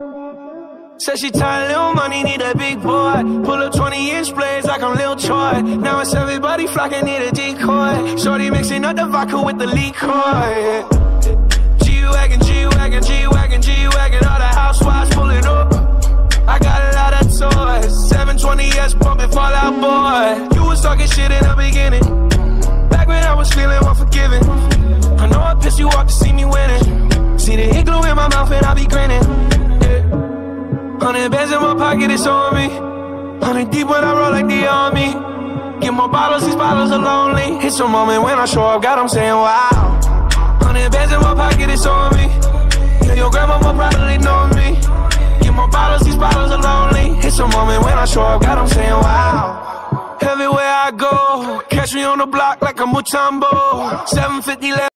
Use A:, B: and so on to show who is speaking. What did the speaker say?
A: Said she tired, little money, need a big boy. Pull up 20-inch blades like I'm Lil Troy. Now it's everybody flocking, need a decoy. Shorty mixing up the vodka with the liquor. G-Wagon, G-Wagon, G-Wagon, G-Wagon. All the housewives pulling up. I got a lot of toys. 720S bumping Fall Out Boy. You was talking shit in the beginning, back when I was feeling unforgiving. I know I pissed you off to see me winning. See the ink glue in my mouth and I be grinning. 100 bands in my pocket, it's on me. 100 deep when I roll like the army. Get more bottles, these bottles are lonely. It's a moment when I show up, God, I'm saying wow. 100 bands in my pocket, it's on me. Yeah, your grandma will probably know me. Get more bottles, these bottles are lonely. It's a moment when I show up, God, I'm saying wow. Everywhere I go, catch me on the block like a Mutombo. 750 left.